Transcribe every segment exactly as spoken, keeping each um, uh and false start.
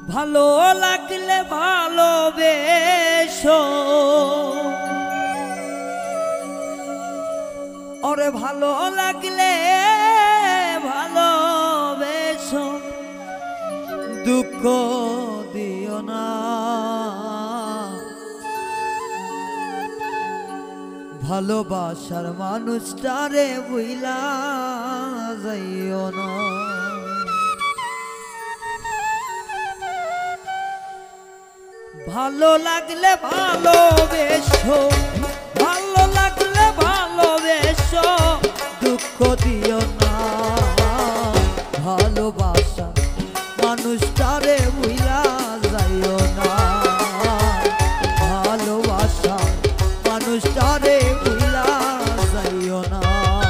ভালো লাগলে ভালোবেসো, ওরে ভালো লাগলে ভালোবেসো, দুঃখ দিও না। ভালোবাসার মানুষটারে ভুইলা যাইও না। ভালো লাগলে ভালোবেসো, ভালো লাগলে ভালোবেসো, দুঃখ দিও না। ভালোবাসা মানুষটারে ভুইলা যাইও না। ভালোবাসা মানুষটারে ভুইলা যাইও না।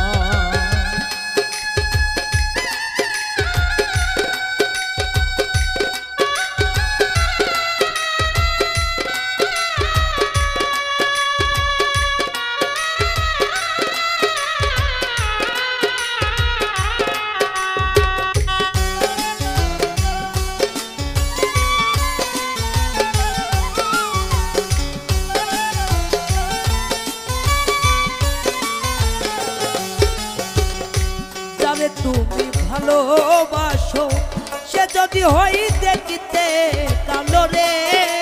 তুমি ভালোবাসো সে যদি হই দেখিতে কালো রে,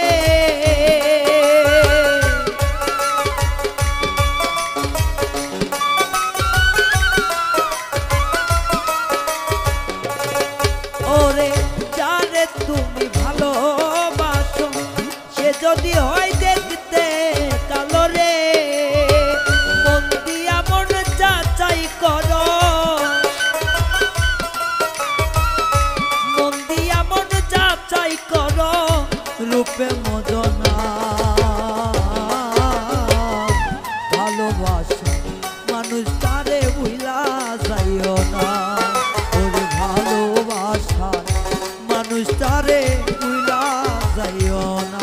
ওরে যারে তুমি ভালোবাসো সে যদি হয় দেখতে কালো রে, মন দিয়া মন যাচাই করো, রূপে মজনা। ভালোবাসা মানুষ তারে ভুইলা যাইও না। ওরে ভালোবাসা মানুষ তারে ভুইলা যাইও না।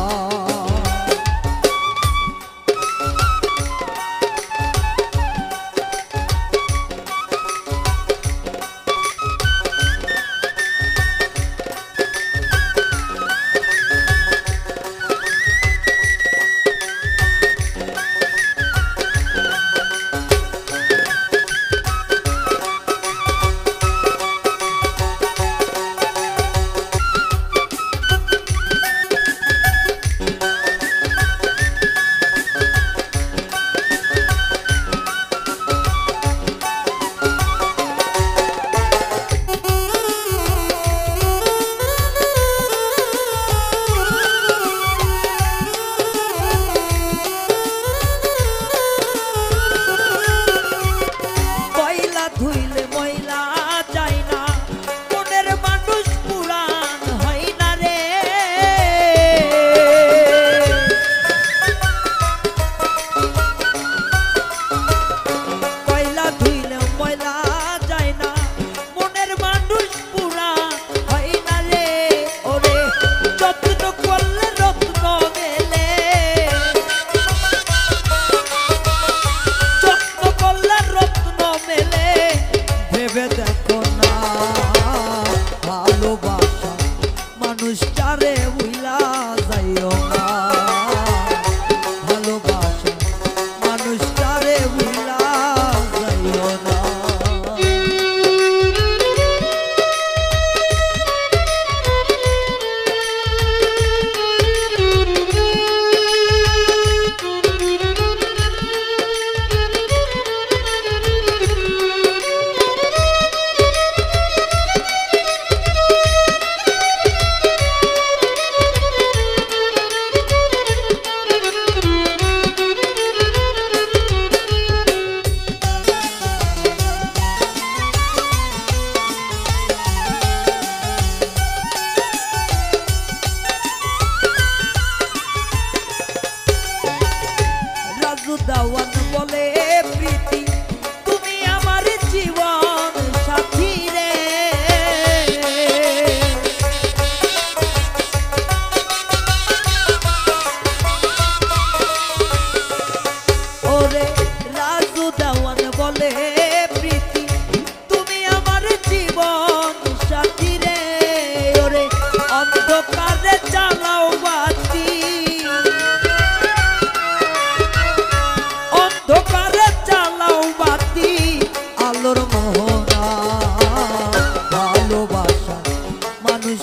ধুইলে ময়লা যায় না, মনের মানুষ পুরান হয় না রে। ময়লা ধুইলে ময়লা যায় না, মনের মানুষ পুরান হয় না রে। ওরে যত্ন করলে রত্ন মেলে, যত্ন করলে রত্ন মেলে। ভেবে দেখো না ভালোবাসা মানুষটারে ভুইলা যাইও না। ভালোবাসা মানুষটারে ভুইলা যাইও না।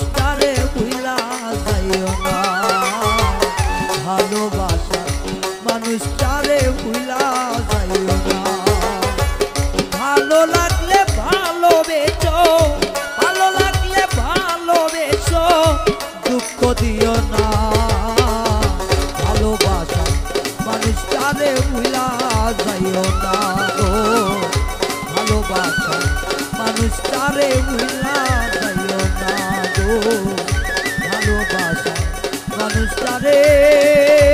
মানুষটারে ভুলা যাইও না ভালোবাসা মানুষটারে ভুলা যাইও না ভালো লাগলে ভালোবেসো ভালো লাগলে ভালোবেসো দুঃখ দিও না ভালোবাসা মানুষটারে ভুলা যাইও না গো ভালোবাসা মানুষটারে ভুলা যাইও না গো ভালোবাসা মানুষটারে